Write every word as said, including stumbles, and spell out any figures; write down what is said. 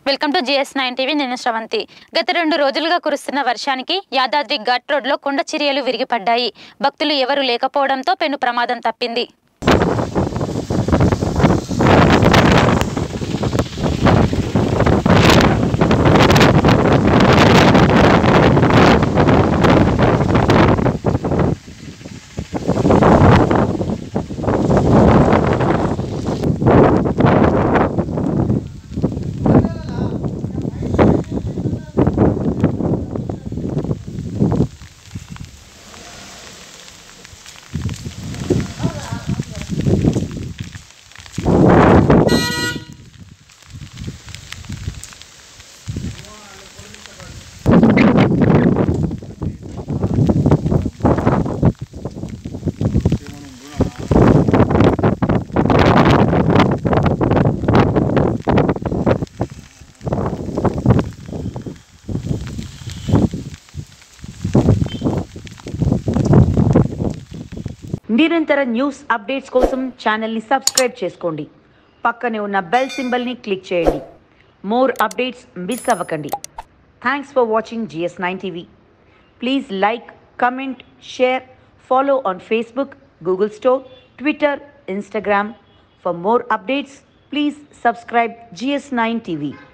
Welcome to GS nine TV. నేను శ్రవంతి. గత రెండు రోజులుగా కురుస్తున్న వర్షానికి యాదాద్రి ఘాట్ రోడ్లో కొండ చర్యలు విరిగిపడ్డాయి. భక్తులు ఎవరూ లేకపోవడంతో పెను ప్రమాదం తప్పింది. నిరంతర న్యూస్ అప్డేట్స్ కోసం ఛానల్ని సబ్స్క్రైబ్ చేసుకోండి. పక్కనే ఉన్న బెల్ సింబల్ని క్లిక్ చేయండి. మోర్ అప్డేట్స్ మిస్ అవ్వకండి. Thanks for watching GS nine TV. Please like, comment, share, follow on Facebook, Google Store, Twitter, Instagram. For more updates, please subscribe G S nine T V.